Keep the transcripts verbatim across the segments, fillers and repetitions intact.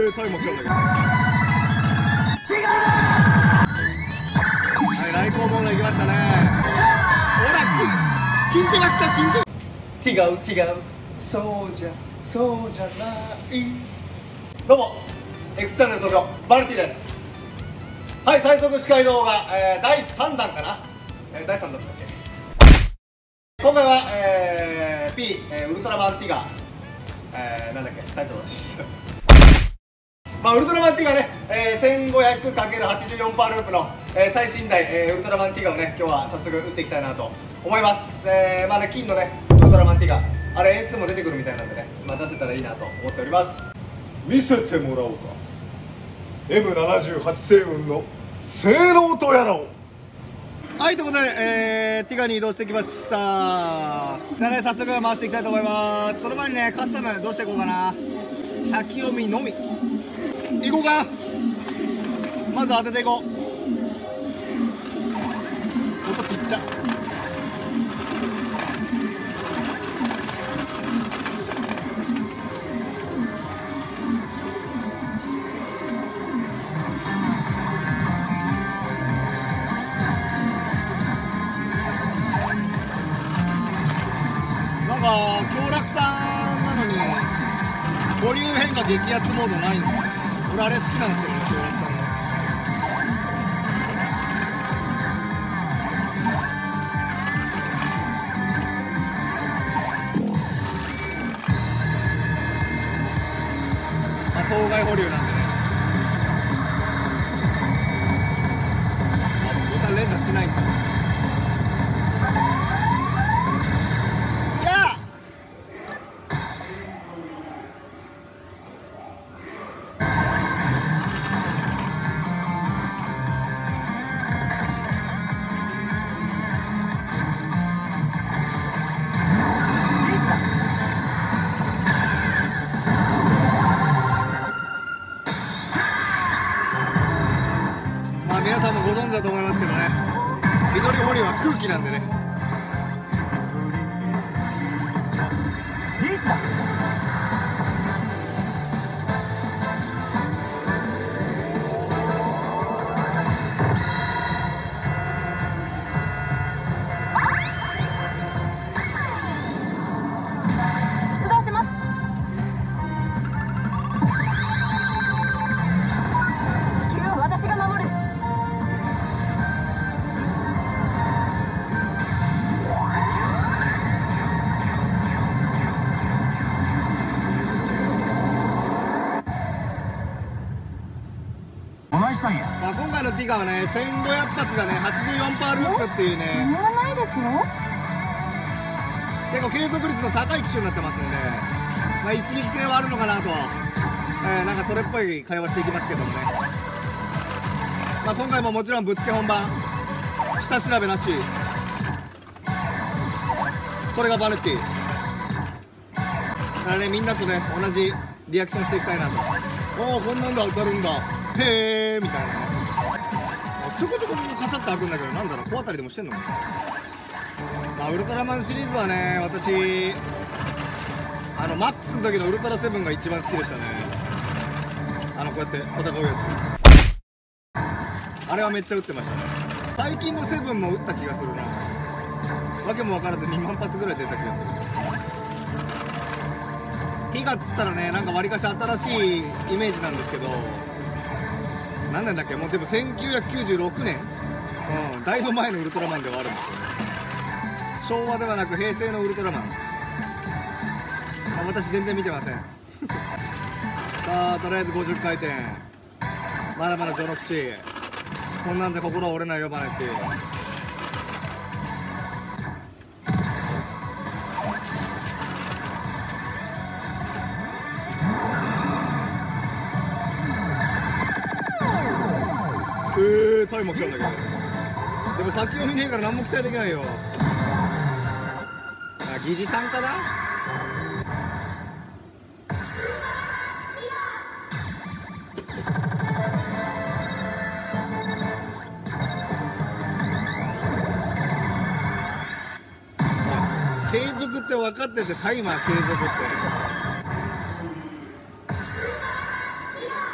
ー、タイも来たんだけど。違う。はい、来光モード行きましたね。ほら、金手が来た、金手。違う違う、そうじゃそうじゃない。どうも X チャンネル登場バルティです。はい、最速司会動画、えー、だいさんだんかな、えー、だいさんだんだっけ。今回は、えー、P、えー、ウルトラマンティガ、えー、なんだっけタイトルですまあ、ウルトラマンティガね、えー、せんごひゃくかけるはちじゅうよんパー ループの、えー、最新代、えー、ウルトラマンティガをね、今日は早速打っていきたいなと思います。えー、まあね、金のね、ウルトラマンティガ、あれ演出も出てくるみたいなんでね、まあ、出せたらいいなと思っております。見せてもらおうか。 エムななじゅうはち 星雲の性能とやらを。はい、ということで、えー、ティガに移動してきました。じゃあね、早速回していきたいと思います。その前にね、カスタムどうしていこうかな。先読みのみいこうか。まず当てていこう。音ちっちゃ。なんか強楽さんなのにボリューム変化激アツモードないんですね。俺あれ好きなんですけどね、強楽さんの。まあ当該保留なんでね、あボタン連打しないんだ。皆さんもご存知だと思いますけどね、緑保留は空気なんでね。リーチだ。出動します。地球を私が守る。まあ今回のティガはね、せんごひゃく発がね、はちじゅうよんパー ループっていうね、ないですよ。結構継続率の高い機種になってますんで、まあ、一撃性はあるのかなと、えー、なんかそれっぽい会話していきますけどもね。まあ、今回ももちろんぶっつけ本番、下調べなし、それがバルティだからね、みんなとね同じリアクションしていきたいなと。おお、こんなんだ当たるんだ、へえみたいなね。ちょこちょこカシャって開くんだけど、なんだろう、小当たりでもしてんのかな。まあウルトラマンシリーズはね、私あのマックスの時のウルトラセブンが一番好きでしたね。あのこうやって戦うやつ、あれはめっちゃ撃ってましたね。最近のセブンも撃った気がするな。わけも分からずにまん発ぐらい出た気がする。ティガっつったらね、なんかわりかし新しいイメージなんですけど、何年だっけ、もうでもせんきゅうひゃくきゅうじゅうろくねん、うん、だいぶ前のウルトラマンではあるんですよ。昭和ではなく平成のウルトラマン、まあ、私全然見てませんさあとりあえずごじゅっかい転、まだまだ序の口、こんなんじゃ心折れないよバネっていう。えー、タイも来たんだけど、でも先を見ねえから何も期待できないよ。あ、疑似さんかな。継続って分かってて、タイマー継続って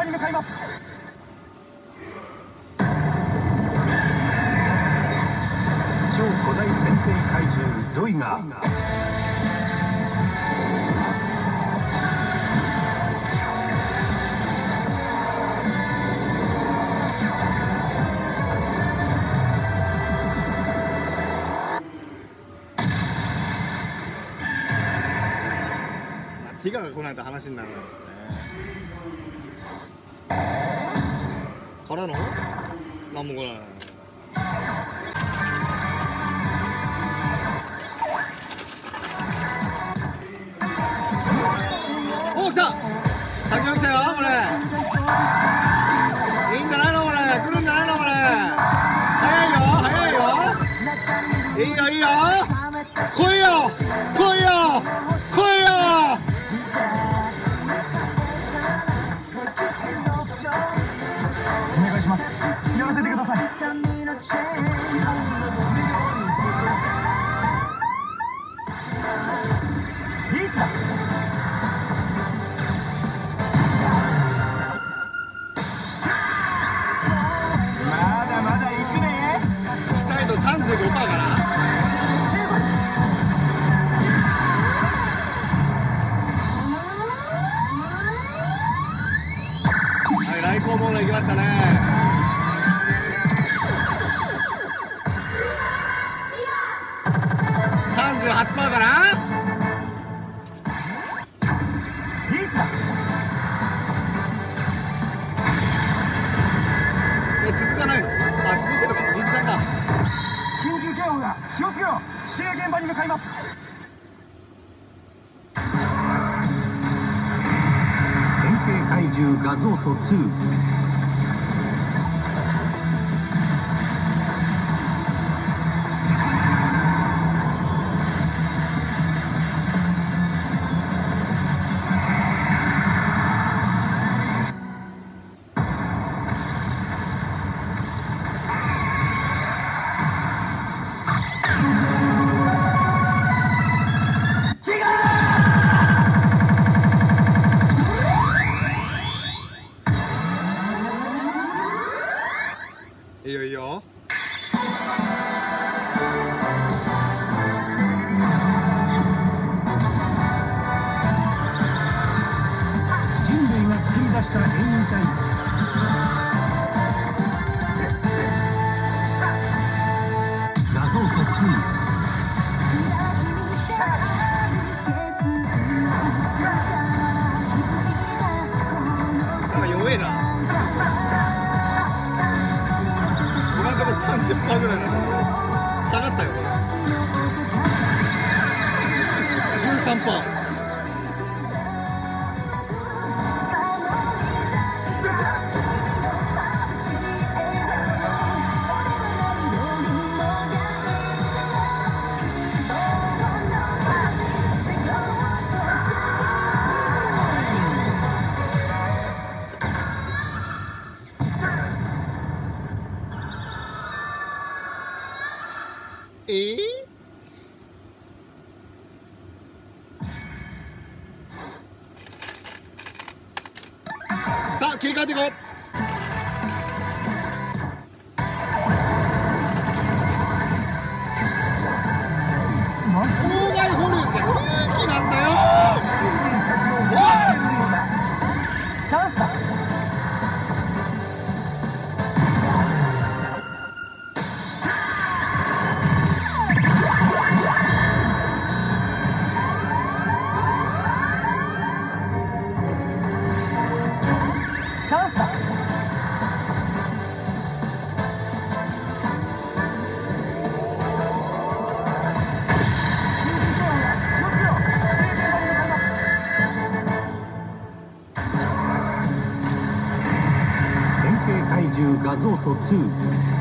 に向かいます。超古代戦闘怪獣ゾイがティガが来ないと話にならないですね。からのなんも来ない。おお、来た。先が来たよこれ。いいんじゃないのこれ。来るんじゃないのこれ。早いよ早いよ。いいよいいよ。来いよ来いよ来いよ。 お願いします。やらせてください。リーチだ。まだまだ行くね。 期待度 さんじゅうごパーセント かな。はい、来航モード行きましたね。さんじゅうはちパーセント かな。 リーチだ。 え、続かないの？あ、続いてるのか。にじゅうさんパーセント。 緊急警報が。気をつけろ。指定現場に向かいます。変形怪獣画像とツー。 いいよいいよ。 人類が作り出した変異体画像とツー。 なんか弱えな。今のところ さんじゅっパーセント ぐらいなの。下がったよこれ。じゅうさんパーセント。えー、さあ切り替えていこう。オーバイホルーじゃ空気なんだよ。おいチャンスだ。チャンスだ。変形怪獣画像とツー。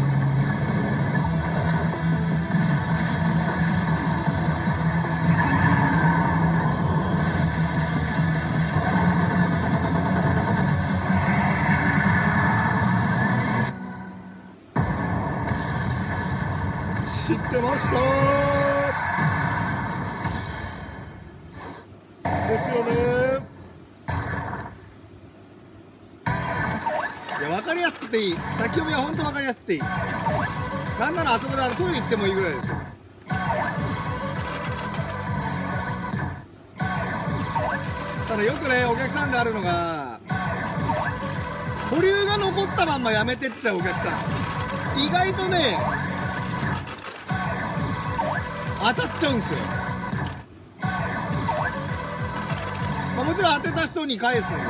知ってましたですよね。 くていい。先読みは本当分かりやすくていい。なんならあそこであのトイレ行ってもいいぐらいですよ。ただよくねお客さんであるのが、保留が残ったまんまやめてっちゃうお客さん意外とね当たっちゃうんですよ。まあ、もちろん当てた人に返すんですけど、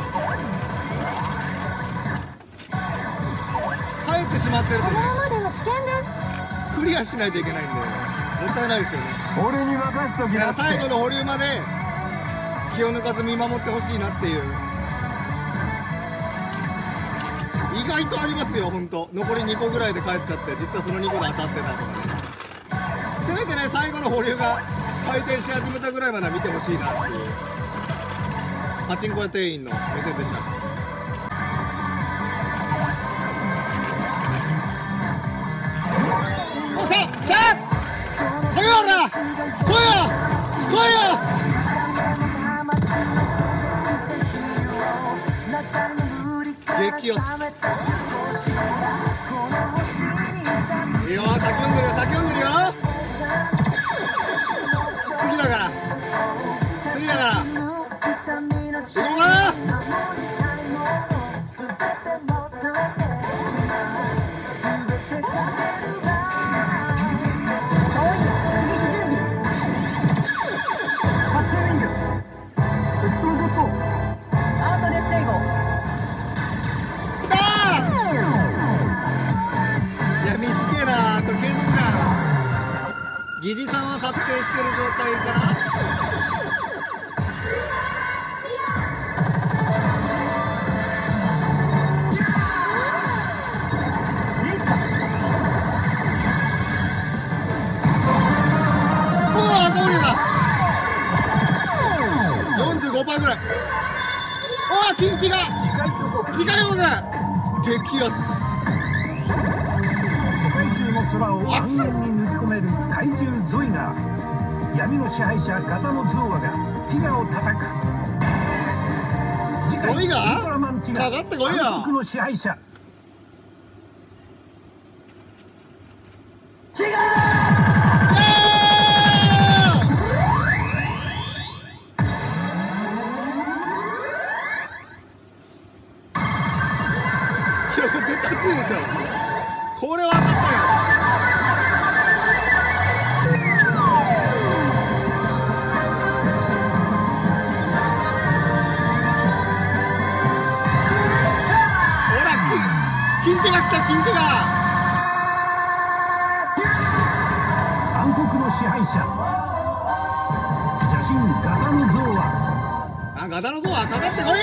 返ってしまってるとねクリアしないといけないんでもったいないですよね。 俺に任せときだからなって。 最後の保留まで気を抜かず見守ってほしいなっていう。意外とありますよ本当。残りにこぐらいで帰っちゃって実はそのにこで当たってたとかね。せめてね最後の保留が回転し始めたぐらいまでは見てほしいなっていうパチンコ屋店員の目線でした。おっしゃ来た来いよほら来いよ来いよ激アツいいよ先読んでるよ先読んでるよ次だから次だから行こうかな。疑似さんは確定してる状態かな。うわーゴールだ よんじゅうごパーセント ぐらい。うわーキンキが次回王が激アツ。 空を安全に抜き込める怪獣ゾイガー。闇の支配者ガタノゾーアがティガを叩く。 ゾイガーかかってこいよ。 暗黒の支配者ティガー。いやこれ絶対強いでしょ。これは当たったよ。金手が来た金手が。 暗黒の支配者邪神ガタノゾーア。 あガタノゾーアかかってこいや。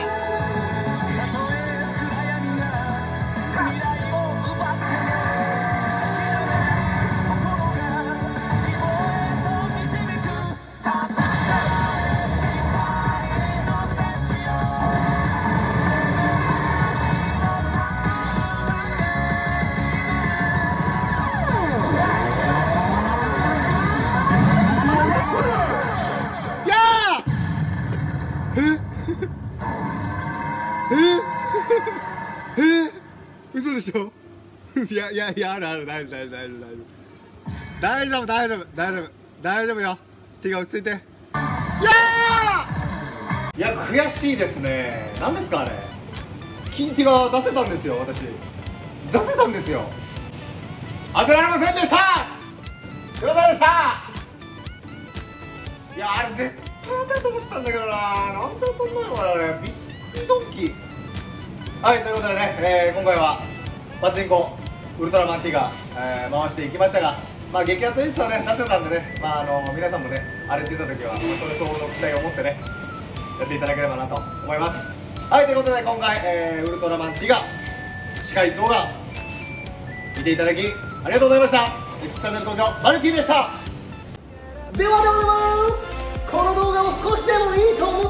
ええ嘘でしょ。いやいやいやあるある大丈夫大丈夫大丈夫大丈夫大丈夫大丈夫よ。手が落ち着いて。いやーいや悔しいですね。何ですかあれ。金手が出せたんですよ。私出せたんですよ。当てられませんでした。すいませんでした。いやあれ絶対当たると思ってたんだけどな。なんでそんなのあれびっくりドンキー。はいということでね、えー、今回はパチンコウルトラマンティガー、えー、回していきましたが、まあ激アツ演出はね出せたんでね、まああの皆さんもねあれって言った時はそれ相応の期待を持ってねやっていただければなと思います。はいということで今回、えー、ウルトラマンティガー司会動画見ていただきありがとうございました。 X チャンネル登場マルティでした。ではではではこの動画を少しでもいいと思